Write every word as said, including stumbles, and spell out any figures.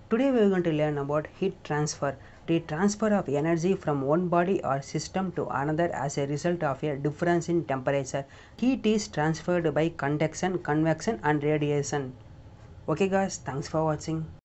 Today we are going to learn about heat transfer, the transfer of energy from one body or system to another as a result of a difference in temperature. Heat is transferred by conduction, convection and radiation. Okay guys, thanks for watching.